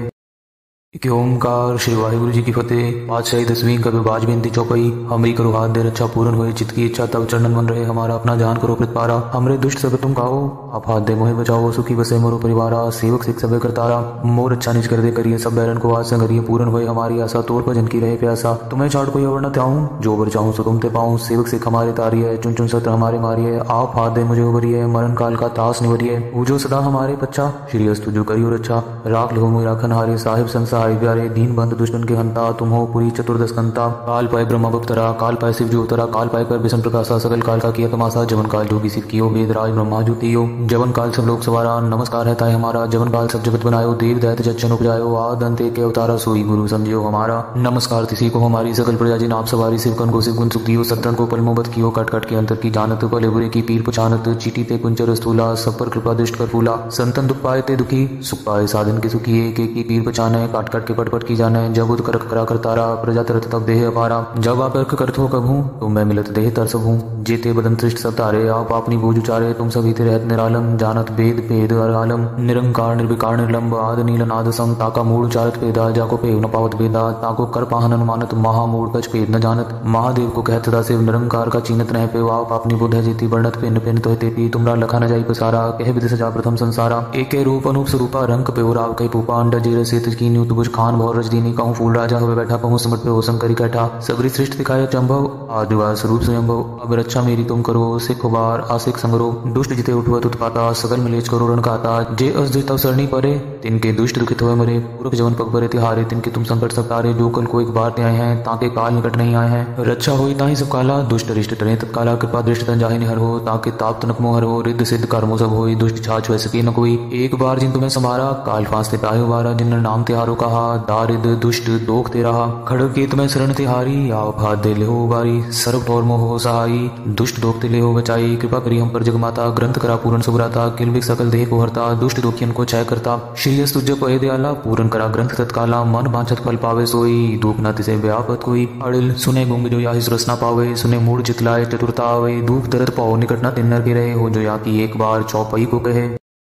कि ओमकार श्री वाहिगुरु जी की फतेह। पातशाही दसवीं कभी बाज बेनती चौपाई हमरी करो हाथ दे रक्षा पूर्ण हुए चित्त की इच्छा तब चरणन मन रहे हमारा अपना जान करो प्रतिपारा हमरे दुष्ट सब तुम काओ आप हाथ दे मोहे बचाओ सुखी बसे मोरो परिवारा सेवक सिख सबे करतारा मोर अच्छा निज कर दे करिए सब बैरन को आज संगरिए पूर्ण हुए हमारी आशा तोर पर की रहे प्यासा तुम्हें चाट कोई अवर न त्याऊं जो बर चाहूं सो तुम ते पाऊं सेवक सिख हमारे तारी है चुन चुन सत्र हमारे मारी है आप हाथ दे मुझे उबरिए मरण काल का तास निवरिए पूजो सदा हमारे पच्चा श्री अस्तु जो करियो रक्षा राख लो मुई राखन हारे साहिब संग सहाय प्यारे दीन बंद दुष्टन के हंता तुम हो पूरी चतुर्दश कंता काल पाए ब्रह्म भक्तरा काल पाए शिव जो उतरा काल पाए कर विष्णु प्रकाशा सकल काल का किया तमाशा जवन काल जोगी शिव कियो वेद राज ब्रह्मा जुतियो जवन काल सब लोग सवारा नमस्कार है ताई हमारा जवन काल सब जगत बनायो देव दैत्य जच्चन उपजायो आद अंत के अवतारा सोई गुरु समझियो हमारा नमस्कार तिसी को हमारी सकल प्रजा जिन आप सवारी शिवकन को शिव गुण सुख दियो सत्तन को पलमोबत कियो काट काट के अंतर की जानत भले बुरे की पीर पछानत चीटी ते कुंचर स्थूला सब पर कृपा दृष्ट कर फूला संतन दुख पाए ते दुखी सुख पाए साधन के सुखी एक एक की पीर पछाने काट काट के पट पट की जाने जब उद करक करा करतारा प्रजा तरत तब देह अपारा जब आप अर्क करत हो कभू तो मैं मिलत देह तर सब हूँ जेते बदन सृष्ट सब तारे आप अपनी बोझ उचारे तुम सभी ते रहत निरालम जानत भेद भेद अरालम निरंकार निर्विकार निर्लंब आद नील नाद सम ताका मूड उचारत भेदा जाको पेव न पावत भेदा ताको कर पाहन अनुमानत महामूड कच भेद न जानत महादेव को कहत सदा शिव निरंकार का चीनत नह पे आप अपनी बुद्ध है जेती वर्णत पिन पिन तो तेपी तुमरा लखा न जाई पसारा कह विद सजा प्रथम संसारा एके रूप अनूप स्वरूपा रंग पे राव कई पूपा अंडा जीर सेत की न्यूत बुझ खान भौर रजदीनी कहूँ फूल राजा हुए बैठा कहूँ समट पे हो शंकरी कैठा सबरी सृष्टि दिखाया चंभव आदिवास स्वरूप स्वयंभव अब रक्षा मेरी तुम करो सिख बार आसिक संगरो दुष्ट जिते उठवत उत्पाता सकल मिलेच करो रण खाता जे अस तव सरणी परे तिनके दुष्ट दुखित हुए मरे पूरक जवन पग बरे तिहारे तिनके तुम संकट सब तारे जो कल को एक बार ते आए हैं ताके काल निकट नहीं आए हैं रक्षा होई ताही सब काला दुष्ट रिष्ट टरे तत्काला कृपा दृष्ट तन जाहि निहर हो ताके ताप तनक मोहर हो रिद्ध सिद्ध कर्मो सब होई दुष्ट छाछ वै सके न कोई एक बार जिन तुम्हें संभारा काल फांस ते पायो बारा जिन नाम तिहारो कहा दारिद दुष्ट दोख ते रहा खड़ग के तुम्हें शरण तिहारी आप हाथ दे ले हो बारी सर्व और मोह सहाई दुष्ट दोख ते ले हो बचाई कृपा करी हम पर जगमाता ग्रंथ करा पूर्ण सुभराता किलविक सकल देह को हरता दुष्ट दुखियन को छय करता श्री तुझ पय दयाला पूर्ण करा ग्रंथ तत्काला मन बांछत फल पावे सोई दुख न तिसे व्यापत कोई अड़िल सुने गुंग जो या रस न पावे सुने मूड चितलाए चतुरता आवे दुख दर्द पाओ निकट न तिन्नर के रहे हो जो या की एक बार चौपाई को कहे।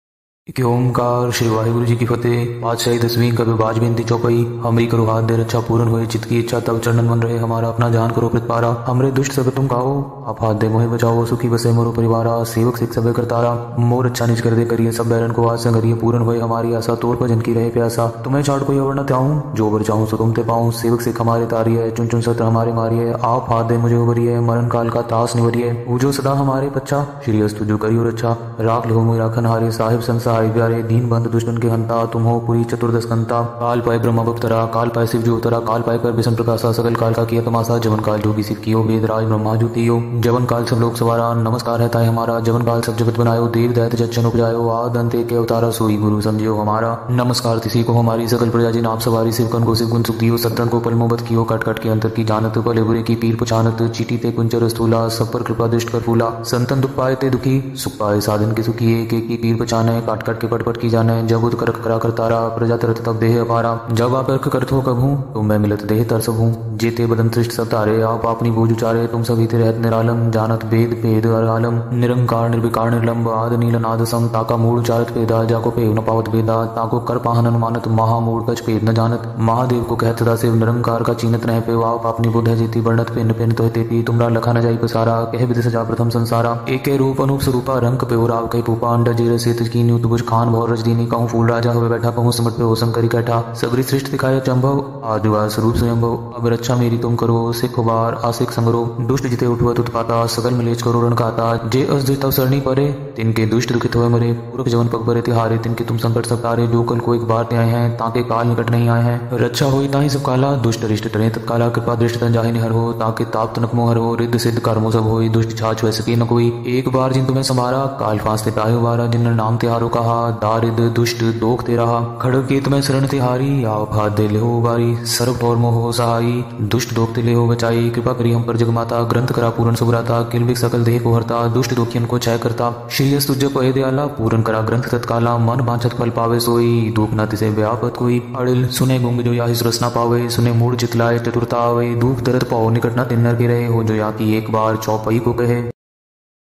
कि ओमकार श्री वाहिगुरु जी की फतेह। पातशाही दसवीं कभी बाज बेनती चौपाई। हमरी करो हाथ दे रक्षा पूर्ण हुए चित्त की इच्छा तब चरणन मन रहे हमारा अपना जान करो प्रतिपारा। हमरे दुष्ट सब तुम खाओ आप हाथ दे मोहे बचाओ सुखी बसे मोरो परिवारा। सेवक सिख सबे करतारा मोर अच्छा निज कर दे करिए सब बैरन को वास संगरिए पूर्ण हुए हमारी आशा तोर भजन की रहे प्यासा। तुम्हें छाड़ कोई अवर न त्याऊं जो बर चाहूं सो तुम ते पाऊं। सेवक सिख हमारे तारी है चुन चुन सत्र हमारे मारी है। आप हाथ दे मुझे उबरी है मरण काल का तास निवरी है। पूजो सदा हमारे बच्चा श्री अस्तु जो करियो रक्षा। राख लो मोहि राखन हारे साहिब संसारी प्यारे। दीन बंद दुष्टन के हंता तुम हो पुरी चतुर्दश कंता। काल पाए ब्रह्म बप्तरा काल पाए शिव जो उतरा। काल पाए कर विष्णु प्रकाशा सकल काल का किया तमाशा। जवन काल जोगी सिख कियो वेद राज ब्रह्मा जुतियो। जवन काल सब लोग सवारा नमस्कार है ताई हमारा। जवन काल सब जगत बनायो देव दैत जच्चन उपजायो। आद अंत के अवतारा सोई गुरु समझियो हमारा। नमस्कार तिसी को हमारी सकल प्रजा जी नाप सवारी। शिवकन को शिव गुण सुख दियो सत्तन को पलमोबत कियो। कट कट के अंतर की जानत भले बुरे की पीर पछानत। चीटी ते कुंचर स्थूला सब पर कृपा दृष्ट कर फूला। संतन दुख पाए ते दुखी सुख पाए साधन के सुखी। एक एक की पीर पछाने काट कट के पट पट की जाने। जब उद कर करा कर तारा प्रजा तरत तब देह अपारा। जब आप अर्क करत हो कभू तुम मैं मिलत देह तर सब हूँ। जेते बदन सृष्ट सब तारे आप अपनी बोझ उचारे। तुम सभी ते रहत निरालम जानत भेद भेद अरालम। निरंकार निर्विकार निर्लंब आद नील नाद सम। ताका मूड उचारत भेदा जाको पेव न पावत भेदा। ताको कर पाहन अनुमानत महामूड कछ भेद न जानत। महादेव को कहत सदा शिव निरंकार का चीनत नह पे। आप अपनी बुद्ध है जीती बढ़त पिन पिन तो तेपी। तुमरा लखा न जाई पसारा कह विधि सजा प्रथम संसारा। एके रूप अनूप स्वरूपा रंग पे राव कई पूपा। अंडा जीर सेत कीन्यू तुबुझ खान भौर रज दीनी। कहूँ फूल राजा हुए बैठा कहूँ सिमट पे हो शंकरी कैठा। सबरी सृष्टि दिखाए चंभव आजुआ स्वरूप स्वयंभव। अब रक्षा मेरी तुम करो सिख बार आसिक संगरो। दुष्ट जिते उठवत उत्पाता सकल मिलेच करो रण खाता। जे अस तव सरणी परे तिनके दुष्ट दुखित हुए मरे। पूरक जवन पग भरे तिहारे तिनके तुम संकट सब तारे। जो कल को एक बार ते आए हैं ताके काल निकट नहीं आए हैं। रक्षा हुई ताही सब काला दुष्ट रिष्ट टरे तत्काला। कृपा दृष्ट तन जाहि निहर हो ताके ताप तनक मोहर हो। रिद्ध सिद्ध कर्मो सब होई दुष्ट छाछ वै सके न कोई। एक बार जिन तुम्हें संभारा काल फांस ते पायो वारा। जिन नाम तिहारो कहा दारिद दुष्ट दोख ते रहा। खड़ग के तुम्हें शरण तिहारी आप हाथ दे ले हो बारी। सर्व और मोह हो सहाई दुष्ट दोख ते ले हो बचाई। कृपा करी हम पर जगमाता ग्रंथ करा पूर्ण सुभराता। किलबिक सकल देह को हरता दुष्ट दुखियन को क्षय करता। श्री अस्तुज पहे दयाला पूर्ण करा ग्रंथ तत्काला। मन बांछत फल पावे सोई दुख न तिसे व्यापत कोई। अड़िल सुने गुंग जो याहि सुरस न पावे। सुने मूड चितलाए चतुरता आवे। दुख दर्द पाओ निकट न तिन्नर के रहे हो। जो या की एक बार चौपाई को कहे।